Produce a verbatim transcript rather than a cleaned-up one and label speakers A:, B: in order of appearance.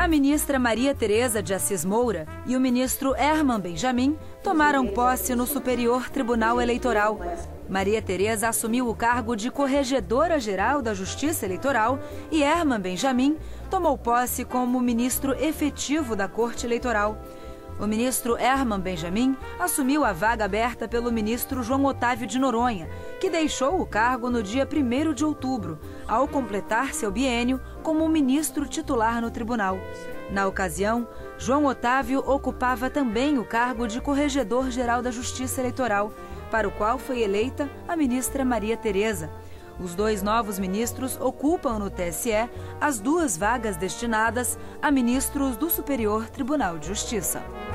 A: ministra Maria Tereza de Assis Moura e o ministro Herman Benjamin tomaram posse no Superior Tribunal Eleitoral. Maria Tereza assumiu o cargo de Corregedora-Geral da Justiça Eleitoral e Herman Benjamin tomou posse como ministro efetivo da Corte Eleitoral. O ministro Herman Benjamin assumiu a vaga aberta pelo ministro João Otávio de Noronha, que deixou o cargo no dia primeiro de outubro, ao completar seu biênio como ministro titular no tribunal. Na ocasião, João Otávio ocupava também o cargo de Corregedor-Geral da Justiça Eleitoral, para o qual foi eleita a ministra Maria Tereza. Os dois novos ministros ocupam no T S E as duas vagas destinadas a ministros do Superior Tribunal de Justiça.